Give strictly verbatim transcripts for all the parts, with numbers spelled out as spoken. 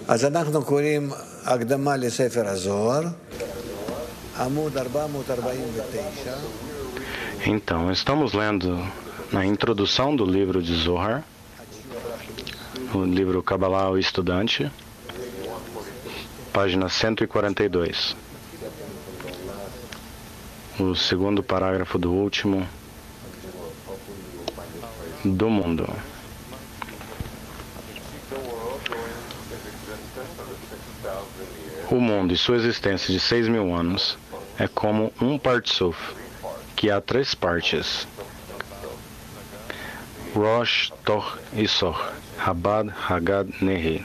אז אנחנו קוראים הקדמה לספר הזוהר, עמוד ארבע ארבעים ותשע. Então, estamos lendo na introdução do livro de Zohar, o livro Kabbalah ao Estudante, página cento e quarenta e dois. O segundo parágrafo do último do mundo. O mundo e sua existência de seis mil anos é como um partsuf, que há três partes: Rosh, Toch e Soch, Habad, Hagad, Nehi.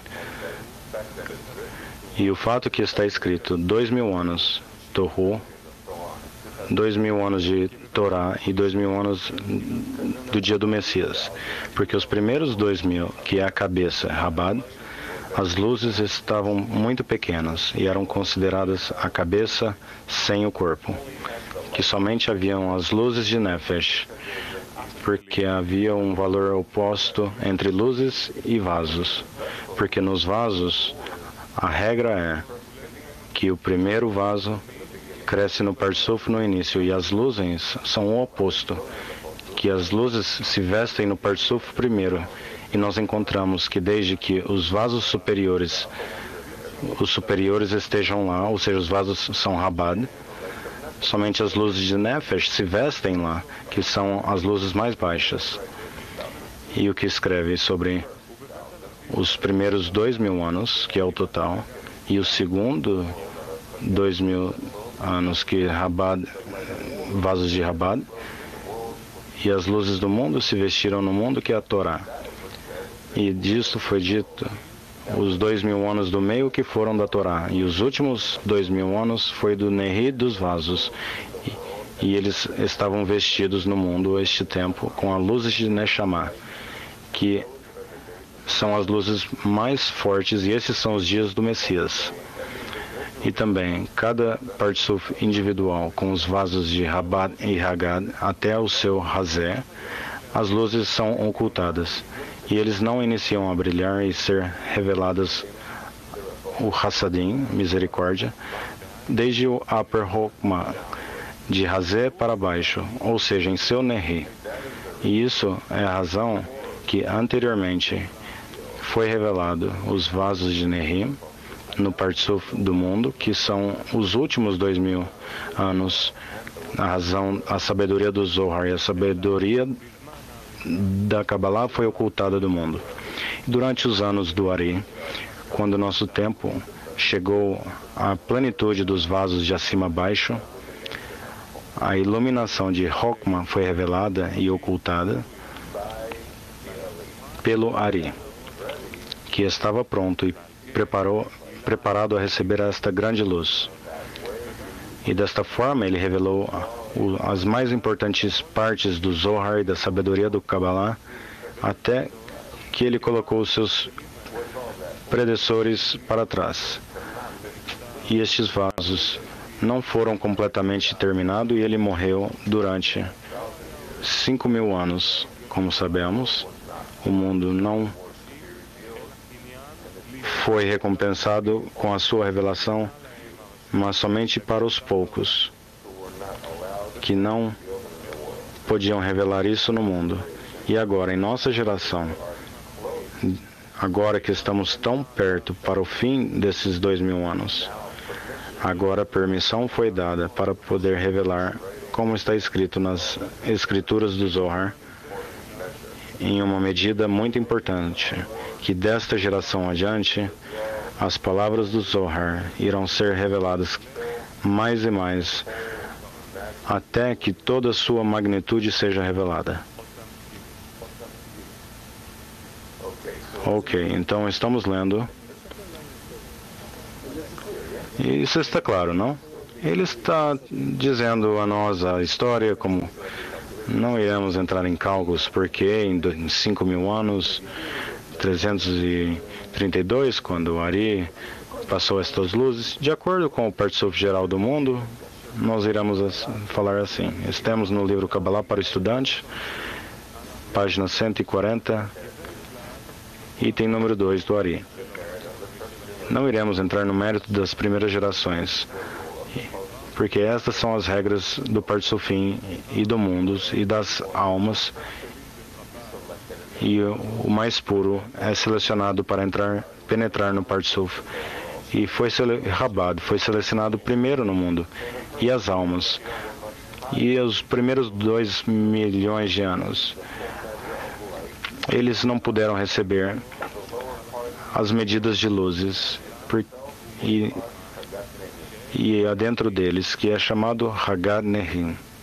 E o fato que está escrito dois mil anos, Tohu, dois mil anos de Torá e dois mil anos do dia do Messias. Porque os primeiros dois mil, que é a cabeça, Habad, as luzes estavam muito pequenas e eram consideradas a cabeça sem o corpo, que somente haviam as luzes de Nefesh, porque havia um valor oposto entre luzes e vasos, porque nos vasos a regra é que o primeiro vaso cresce no Parsuf no início e as luzes são o oposto, que as luzes se vestem no Parsuf primeiro. E nós encontramos que desde que os vasos superiores, os superiores estejam lá, ou seja, os vasos são Habad, somente as luzes de Nefesh se vestem lá, que são as luzes mais baixas. E o que escreve sobre os primeiros dois mil anos, que é o total, e o segundo dois mil anos, que Habad, vasos de Habad, e as luzes do mundo se vestiram no mundo, que é a Torá. E disso foi dito os dois mil anos do meio que foram da Torá, e os últimos dois mil anos foi do Nehi dos vasos, e, e eles estavam vestidos no mundo este tempo com as luzes de Neshama, que são as luzes mais fortes, e esses são os dias do Messias. E também cada partsuf individual com os vasos de Habad e Hagad até o seu Hazé, as luzes são ocultadas. E eles não iniciam a brilhar e ser reveladas o Hassadim, misericórdia, desde o Upper Hokmah, de Hazé para baixo, ou seja, em seu Nehi. E isso é a razão que anteriormente foi revelado os vasos de Nehi no Partsuf do mundo, que são os últimos dois mil anos, a razão, a sabedoria do Zohar e a sabedoria da Kabbalah foi ocultada do mundo. Durante os anos do Ari, quando nosso tempo chegou à plenitude dos vasos de acima a baixo, a iluminação de Hokmah foi revelada e ocultada pelo Ari, que estava pronto e preparou, preparado a receber esta grande luz. E desta forma ele revelou as mais importantes partes do Zohar e da sabedoria do Kabbalah, até que ele colocou os seus predecessores para trás. E estes vasos não foram completamente terminados e ele morreu durante cinco mil anos. Como sabemos, o mundo não foi recompensado com a sua revelação, mas somente para os poucos que não podiam revelar isso no mundo. E agora, em nossa geração, agora que estamos tão perto para o fim desses dois mil anos, agora a permissão foi dada para poder revelar, como está escrito nas escrituras do Zohar, em uma medida muito importante, que desta geração adiante, as palavras do Zohar irão ser reveladas mais e mais, até que toda a sua magnitude seja revelada. Ok, então estamos lendo. E isso está claro, não? Ele está dizendo a nós a história, como não iremos entrar em cálculos, porque em cinco mil anos, trezentos e trinta e dois, quando o Ari passou estas luzes, de acordo com o Partsuf geral do mundo, nós iremos falar assim. Estamos no livro Kabbalah para o Estudante, página cento e quarenta, item número dois do Ari. Não iremos entrar no mérito das primeiras gerações, porque estas são as regras do Parsufim e do mundo e das almas, e o mais puro é selecionado para entrar, penetrar no Parsuf, e foi rabado, foi selecionado primeiro no mundo, e as almas, e os primeiros dois milhões de anos, eles não puderam receber as medidas de luzes, por, e, e há dentro deles, que é chamado Hagad Nehim.